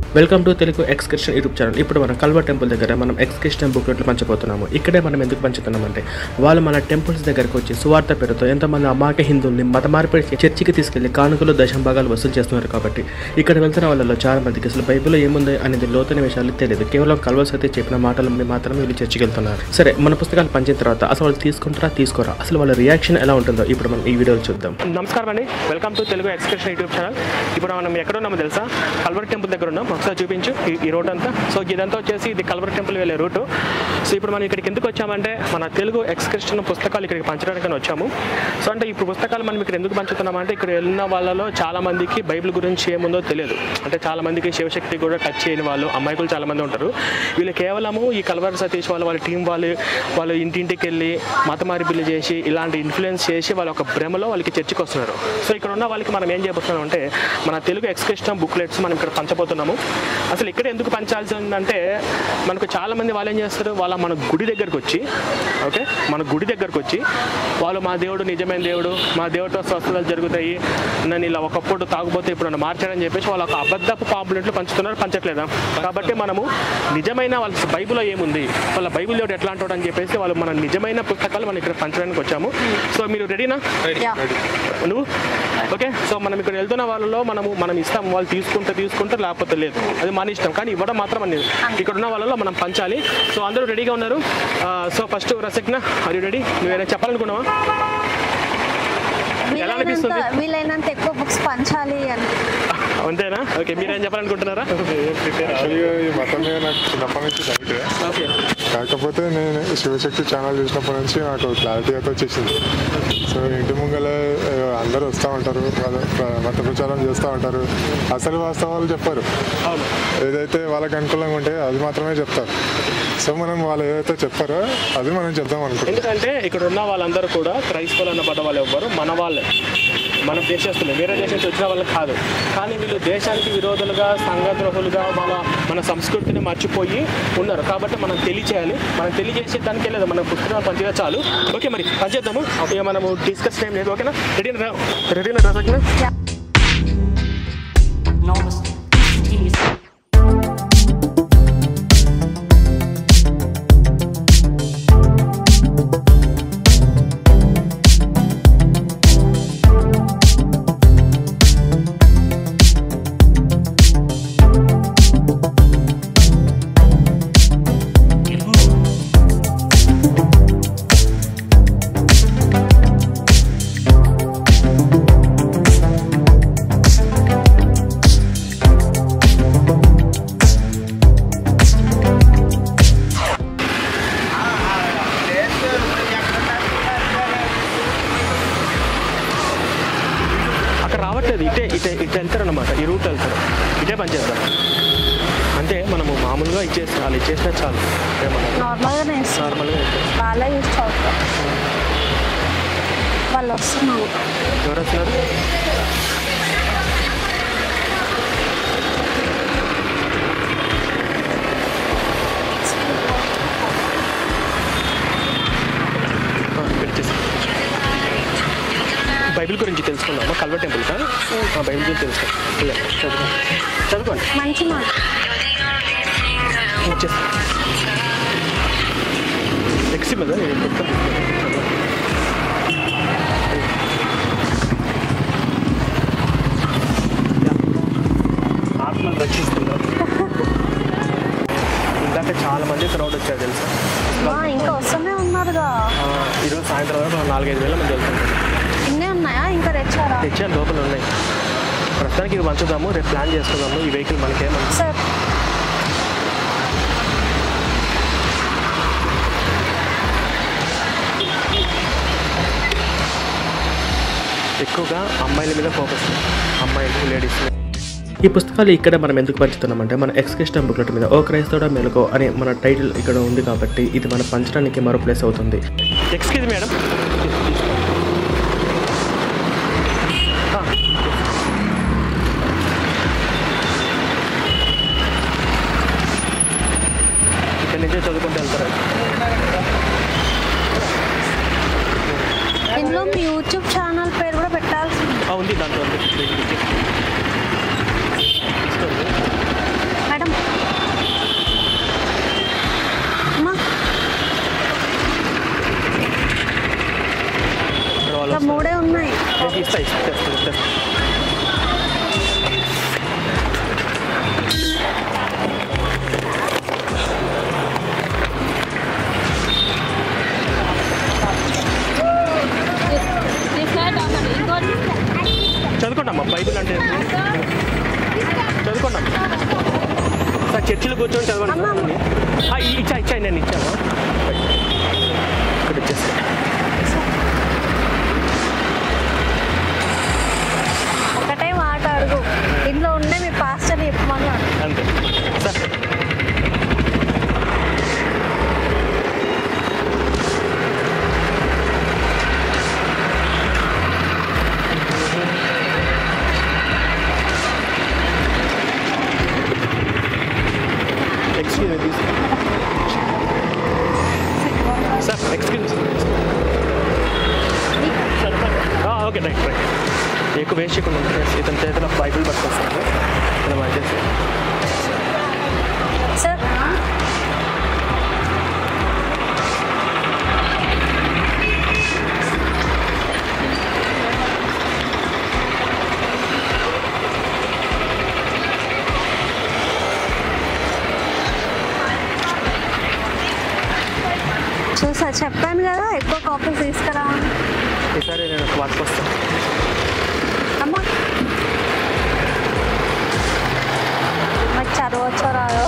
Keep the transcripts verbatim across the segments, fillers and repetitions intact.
Welcome to Telugu excursion YouTube channel. ఇప్పుడు మనం కల్వర్ temple దగ్గర మనం ఎక్స్కర్షన్ బుక్లెట్లు పంచబోతున్నాము. ఇక్కడే మనం ఎందుకు పంచుతున్నామంటే వాళ్ళు మన టెంపుల్స్ దగ్గరకు వచ్చి సువార్త పేరుతో ఎంతమంది అమాయక హిందువుల్ని మత మార్పిడి చర్చికి తీసుకెళ్లి కానుకలు దశంభాగాలు వసూలు చేస్తున్నారు. కాబట్టి ఇక్కడ వెళ్తున్న వాళ్ళలో చాలా మందికి అసలు బైబిల్లో ఏముంది అనేది లోతైన విషయాలు తెలియదు. కేవలం కల్వర్స్ అయితే చెప్పిన మాటలని మాత్రమే వీళ్ళు చర్చికి వెళ్తున్నారు. సరే, మన పుస్తకాలు పంచిన తర్వాత అసలు వాళ్ళు తీసుకుంటారా తీసుకోరా, అసలు వాళ్ళ రియాక్షన్ ఎలా ఉంటుందో ఇప్పుడు మనం ఈ వీడియోలో చూద్దాం. నమస్కారం అండి, welcome to Telugu excursion YouTube channel. ఇప్పుడు మనం ఎక్కడ ఉన్నామో తెలుసా? కల్వర్ టెంపుల్ దగ్గర ఉన్నాం. ఒకసారి చూపించు ఈ రోడ్ అంతా. సో ఇదంతా వచ్చేసి ఇది కల్వర్ టెంపుల్ వెళ్ళే రూటు. సో ఇప్పుడు మనం ఇక్కడికి ఎందుకు వచ్చామంటే మన తెలుగు ఎక్స్కర్షన్ పుస్తకాలు ఇక్కడికి పంచడానికి వచ్చాము. సో అంటే ఇప్పుడు పుస్తకాలు మనం ఇక్కడ ఎందుకు పంచుతున్నామంటే ఇక్కడ వెళ్ళిన వాళ్ళలో చాలా మందికి బైబిల్ గురించి ఏముందో తెలియదు. అంటే చాలా మందికి శివశక్తి కూడా టచ్ చేయని వాళ్ళు అమ్మాయిలు చాలా మంది ఉంటారు. వీళ్ళు కేవలము ఈ కల్వర్ సతీష్ వాళ్ళు వాళ్ళ టీం వాళ్ళు వాళ్ళు ఇంటింటికి వెళ్ళి మత మార్పిడి చేసి ఇలాంటి ఇన్ఫ్లుయెన్స్ చేసి వాళ్ళ ఒక భ్రమలో వాళ్ళకి చర్చకి వస్తున్నారు. సో ఇక్కడ ఉన్న వాళ్ళకి మనం ఏం చేయబోతున్నాం అంటే మన తెలుగు ఎక్స్కర్షన్ బుక్లెట్స్ మనం ఇక్కడ పంచబోతున్నాము. అసలు ఇక్కడ ఎందుకు పంచాల్సి ఉందంటే మనకు చాలామంది వాళ్ళు ఏం చేస్తారు, వాళ్ళ మన గుడి దగ్గరకు వచ్చి ఓకే మన గుడి దగ్గరకు వచ్చి వాళ్ళు మా దేవుడు నిజమైన దేవుడు, మా దేవుడితో స్వస్థతలు జరుగుతాయి, నన్ను ఇలా ఒకప్పుడు తాగుపోతే ఇప్పుడు నన్ను మార్చాడని చెప్పేసి వాళ్ళ ఒక అబద్ధపు పాంప్లెట్లు పంచుతున్నారు. పంచట్లేదా? కాబట్టి మనము నిజమైన వాళ్ళ బైబిల్లో ఏముంది, వాళ్ళ బైబిల్ దేవుడు ఎట్లా అంటాడు అని చెప్పేసి వాళ్ళు మన నిజమైన పుస్తకాలు మనం ఇక్కడ పంచడానికి వచ్చాము. సో మీరు రెడీనా? నువ్వు ఓకే. సో మనం ఇక్కడ వెళ్తున్న వాళ్ళలో మనము మనం ఇస్తాం, వాళ్ళు తీసుకుంటే తీసుకుంటారు లేకపోతే లేదు, అది మన ఇష్టం. కానీ ఇవ్వడం మాత్రం అనేది ఇక్కడ ఉన్న వాళ్ళలో మనం పంచాలి. సో అందరూ రెడీగా ఉన్నారు. So first Rasagna, are you ready? నువ్వు ఏదైనా చెప్పాలనుకున్నావా? ఎలా అనిపిస్తుంది? వీలైనంత ఎక్కువ బుక్స్ పంచాలి అని. అంతేనా? ఓకే, మీరేం చెప్పాలనుకుంటున్నారా? ఈ మతం మీద నాకు చిన్నప్పటి నుంచి డౌట్, కాకపోతే నేను శివశక్తి ఛానల్ చూసినప్పటి నుంచి నాకు క్లారిటీ అయితే వచ్చేసింది. సో ఇంటి ముంగలే అందరూ వస్తూ ఉంటారు, మత ప్రచారం చేస్తూ ఉంటారు, అసలు వాస్తవాలు చెప్పారు. ఏదైతే వాళ్ళకి అనుకూలంగా ఉంటే అది మాత్రమే చెప్తారు. సో మనం వాళ్ళు ఏదైతే చెప్పారో అది మనం చెప్దాం అనుకుంటాం. ఎందుకంటే ఇక్కడ ఉన్న వాళ్ళందరూ కూడా క్రైస్తవులు అన్నపడ్డ వాళ్ళు ఎవ్వరు మన వాళ్ళే, మన దేశస్తులే, వేరే దేశం నుంచి వచ్చిన వాళ్ళు కాదు. కానీ వీళ్ళు దేశానికి విరోధులుగా సంఘద్రోహులుగా మన మన సంస్కృతిని మర్చిపోయి ఉన్నారు. కాబట్టి మనం తెలియచేయాలి. మనం తెలియజేసే దానికి లేదు, మన పుస్తకాలు పంచిగా చాలు. ఓకే, మరి పంచేద్దాము. ఇక మనము డిస్కస్ ఏం లేదు. ఓకేనా? రెడీనా? రెడీనా రసజ్ఞ? రావట్లేదు, ఇటే ఇటే ఇటు వెళ్తారు అన్నమాట. ఈ రూట్ వెళ్తారు, ఇటే పనిచేస్తారు. అంటే మనము మామూలుగా ఇచ్చేస్తాం, వాళ్ళు ఇచ్చేసినా చాలు. నార్మల్గానే నార్మల్గా వాళ్ళే యూస్ అవుతారు. వాళ్ళు వస్తున్నారు. ఎవరు వస్తున్నారు? బైబిల్ గురించి తెలుసుకుందామా? కల్వర్ టెంపుల్ కా బైబిల్ గురించి తెలుసుకుందాం. చదువుకోండి చదువుకోండి మంచి మాట. వచ్చేసి నెక్స్ట్ మీద నేను చెప్తాను. ఆత్మను రక్షిస్తున్నారు. ఇందాక చాలా మంది క్రౌడ్ వచ్చారు తెలుసా? ఇంకా వస్తూనే ఉన్నారుగా. ఈరోజు సాయంత్రం వరకు నాలుగైదు వేల మంది వెళ్తున్నారు. ఇన్నే ఉన్నాయా? ఇంకా తెచ్చారా? తెచ్చాను, లోపల ఉన్నాయి. ప్రస్తుతానికి ఇవి పంచుదాము, రేపు ప్లాన్ చేసుకుందాము. ఈ వెహికల్ మనకేమన్నా సార్ ఎక్కువగా అమ్మాయిల మీద ఫోకస్, అమ్మాయిలు లేడీస్. ఈ పుస్తకాలు ఇక్కడ మనం ఎందుకు పంచుతున్నామంటే మన ఎక్స్కర్షన్ బుక్లెట్ మీద ఓ క్రైస్తవుడా మెలకో అనే మన టైటిల్ ఇక్కడ ఉంది. కాబట్టి ఇది మన పంచడానికి మరో ప్లేస్ అవుతుంది. ఎక్స్క్యూజ్ మేడం, ఇక్కడ నుంచే చదువుకుంటూ వెళ్తారు. ఇందులో మీ యూట్యూబ్ ఛానల్ పేరు కూడా పెట్టాల్సి ఉంది, దాంట్లో ఉంది. బైబిల్ అంటే చదువుకున్నాం సార్. చర్చిలో కూర్చొని చదవండి. ఇచ్చా ఇచ్చా నేను ఇచ్చాను. ఇక్కడ వచ్చేసి ఒకటే మాట అడుగు, ఇంట్లో ఉండే మీ పాస్టర్ని చెప్పమని అంతే sir. Excuse me sir. Excuse okay right right. ఎక్కువ వేస్ట్ చేయకుండా ఇతని చేతిలో బైబిల్ పట్టుకొస్తాను. ఇలా వచ్చేసి సార్. సో సార్ చెప్పాను కదా ఎక్కువ కాపీస్ తీసుకురా. ఈసారి నేను ఒక వాటికి వస్తాను. అమ్మా మరి చదవచ్చో రాదో.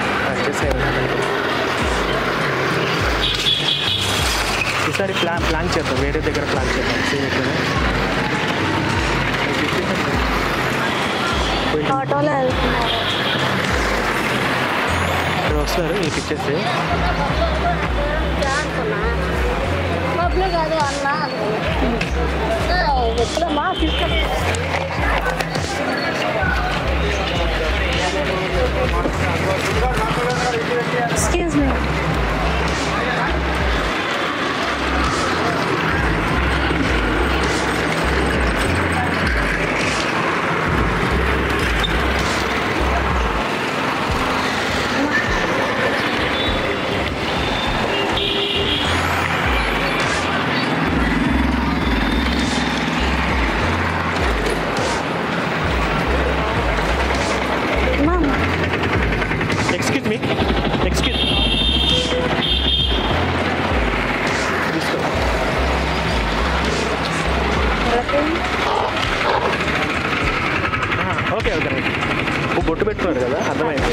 ఈసారి ప్లాన్ ప్లాన్ చేద్దాం, వేరే దగ్గర ప్లాన్ చేద్దాం. ఆటోలో వెళ్తున్నారు. ఇక్కడ వస్తారు మీకు ఇచ్చేసి. పబ్లిక్ కాదు అన్న ఎప్పుడమ్మా తీసుకు. Excuse me. Excuse me excuse okay okay right. బొట్టు పెట్టుకున్నారు కదా, అర్థమైంది.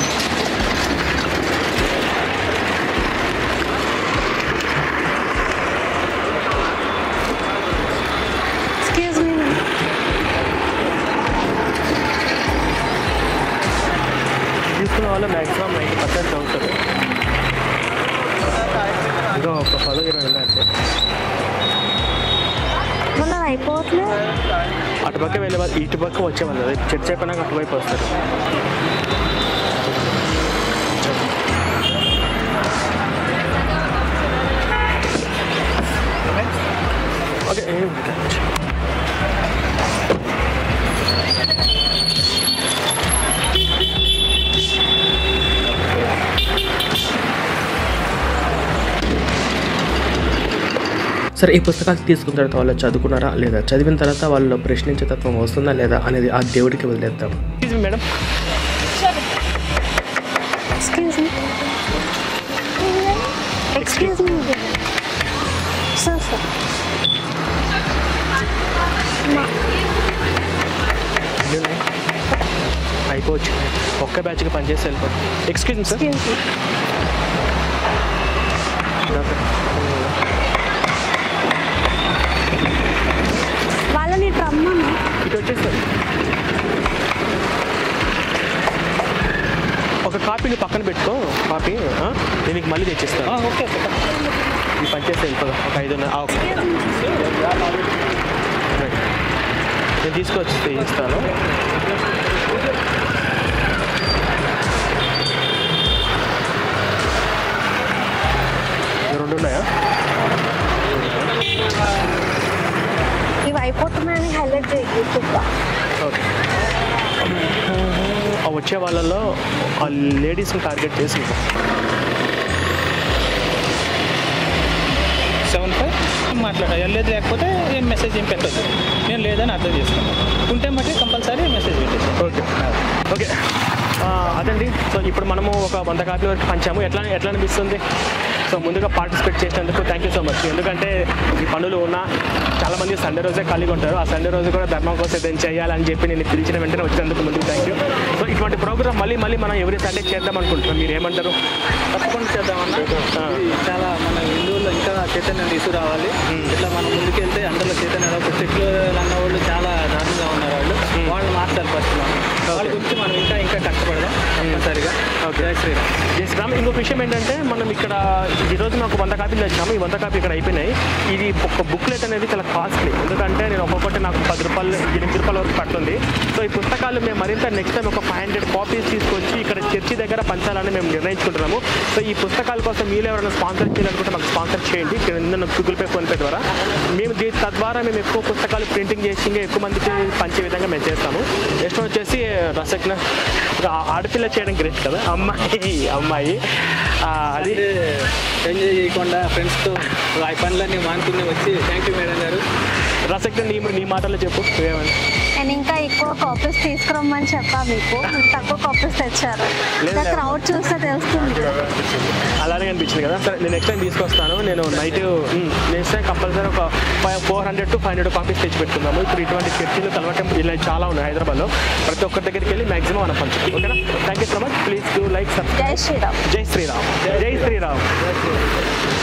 Excuse me. తీసుకున్న వాళ్ళు మ్యాక్సిమం నైంటీ పర్సెంట్ అవుతుంది. ఇంకా ఒక పదో ఇరవై ఉందంటే మళ్ళీ అయిపోవట్లేదు. అటుపక్క వెళ్ళే వాళ్ళు ఇటుపక్క వచ్చేవాళ్ళు కదా, చర్చ అయిపోయినాక అటువైపు వస్తారు. ఓకే సరే, ఈ పుస్తకాలు తీసుకున్న తర్వాత వాళ్ళు చదువుకున్నారా లేదా, చదివిన తర్వాత వాళ్ళు ప్రశ్నించే తత్వం వస్తుందా లేదా అనేది ఆ దేవుడికి వదిలేద్దాం. Madam excuse me. Excuse me sir. Sir అయిపోవచ్చు, ఒక్క బ్యాచ్కి పనిచేసి వెళ్ళిపోతుంది. Excuse me sir. వాళ్ళని రమ్మను. ఇటు వచ్చేస్తారు. ఒక కాపీని పక్కన పెట్టుకో, కాపీ నేను మీకు మళ్ళీ తెచ్చిస్తాను. ఓకే ఈ పనిచేస్తే వెళ్ళిపోదా ఒక ఐదు నేను తీసుకొచ్చి ఇస్తాను. రెండు ఉన్నాయా? ఇవి అయిపోతున్నాయని హైలైట్ చేయి. ఓకే, వచ్చే వాళ్ళలో ఆ లేడీస్ని టార్గెట్ చేసి సెవెన్ ఫైవ్ మాట్లాడా లేదు, లేకపోతే ఏం మెసేజ్ ఏం పెట్టదు. నేను లేదని అర్థం చేసుకున్నాను. ఉంటే మట్టి కంపల్సరీ మెసేజ్ పెట్టేసి. ఓకే ఓకే అదండి. సో ఇప్పుడు మనము ఒక వంద కాపీల వరకు పంచాము. ఎట్లా ఎట్లా అనిపిస్తుంది? సో ముందుగా పార్టిసిపేట్ చేసినందుకు థ్యాంక్ యూ సో మచ్. ఎందుకంటే ఈ పనులు ఉన్న చాలామంది సండే రోజే ఖాళీగా ఉంటారు. ఆ సండే రోజు కూడా ధర్మం కోసం ఏదైనా చేయాలని చెప్పి నేను పిలిచిన వెంటనే వచ్చినందుకు ముందుకు థ్యాంక్ యూ. సో ఇటువంటి ప్రోగ్రామ్ మళ్ళీ మళ్ళీ మనం ఎవ్రీ సండే చేద్దాం అనుకుంటున్నాం. మీరు ఏమంటారు? తప్పకుండా చేద్దామన్నా. ఇది చాలా మన హిందువుల్లో ఇంకా చైతన్యం తీసుకురావాలి. ఇట్లా మనం ముందుకెళ్తే అందరిలో చైతన్యం చెట్లు అన్న వాళ్ళు చాలా దారుణంగా ఉన్నారు. వాళ్ళు వాళ్ళు మార్చాలి ఫస్ట్. వాళ్ళ గురించి మనం ఇంకా ఇంకా కష్టపడదాం తప్పనిసరిగా. ఓకే, జై శ్రీరామ్. జై శ్రీరామ్. ఇంకొక విషయం ఏంటంటే మనం ఇక్కడ ఈరోజు నాకు వంద కాపీలు తెచ్చాము. ఈ వంద కాపీ ఇక్కడ అయిపోయినాయి. ఇది ఒక బుక్లెట్ అనేది చాలా కాస్ట్లీ. ఎందుకంటే నేను ఒక్కొక్కటి నాకు పది రూపాయలు ఎనిమిది రూపాయల వరకు పడుతుంది. సో ఈ పుస్తకాలు మేము మరింత నెక్స్ట్ టైం ఒక ఫైవ్ హండ్రెడ్ కాపీస్ తీసుకొచ్చి ఇక్కడ చర్చి దగ్గర పంచాలని మేము నిర్ణయించుకుంటున్నాము. సో ఈ పుస్తకాల కోసం మీరు ఎవరైనా స్పాన్సర్ చేయాలనుకుంటే మాకు స్పాన్సర్ చేయండి. గూగుల్ పే, ఫోన్పే ద్వారా మేము దీ తద్వారా మేము ఎక్కువ పుస్తకాలు ప్రింటింగ్ చేసి ఇంకా ఎక్కువ మందికి పంచే విధంగా మేము చేస్తాము. నెక్స్ట్ వచ్చేసి రసజ్ఞ ఆడపిల్ల చేయడం గ్రేట్ కదా. అమ్మాయి అమ్మాయి అది ఎంజాయ్ చేయకుండా ఫ్రెండ్స్తో ఆ పనులన్నీ మానుకుని వచ్చి థ్యాంక్ యూ మేడం గారు. రసజ్ఞ నీ నీ మాటల్లో చెప్పు ఏమని. నేను ఇంకా ఎక్కువ కాపీస్ తీసుకురమ్మని చెప్పా మీకు, తక్కువ కాపీస్ తెచ్చారు. క్రౌడ్ చూస్తే తెలుస్తుంది. అలానే అనిపించింది కదా. సరే నేను నెక్స్ట్ టైం తీసుకొస్తాను. నేను నైట్ నెక్స్ట్ టైం కంపల్సరీ ఒక five four hundred to five hundred copies తెచ్చి పెట్టుకుందాము. ఇప్పుడు ఇటువంటి చర్చిలు కలవటం ఇలా చాలా ఉన్నాయి హైదరాబాద్లో. ప్రతి ఒక్కరి దగ్గరికి వెళ్ళి మ్యాక్సిమం మనం పంచుతాం. ఓకేనా? Thank you so much. Please do like subscribe. జై శ్రీరామ్. జై శ్రీరామ్. జై శ్రీరామ్.